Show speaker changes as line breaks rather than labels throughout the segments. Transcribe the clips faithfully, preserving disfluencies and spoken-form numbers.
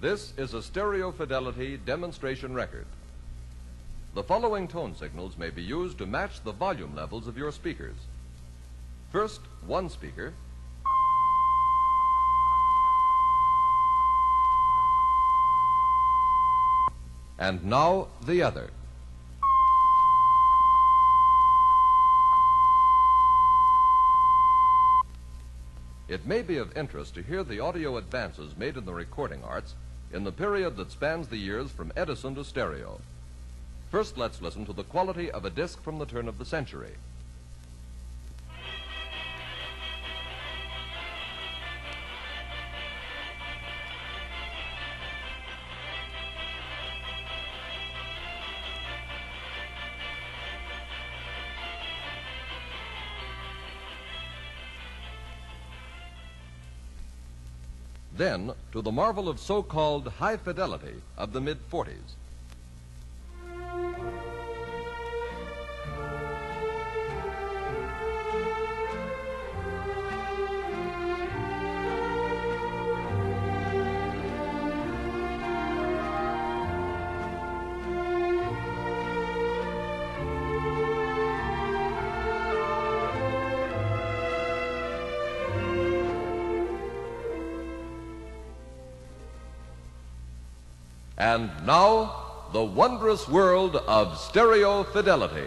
This is a stereo fidelity demonstration record. The following tone signals may be used to match the volume levels of your speakers. First, one speaker. And now the other. It may be of interest to hear the audio advances made in the recording arts in the period that spans the years from Edison to stereo. First, let's listen to the quality of a disc from the turn of the century. Then, to the marvel of so-called high fidelity of the mid forties. And now, the wondrous world of stereo fidelity.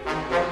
Thank you.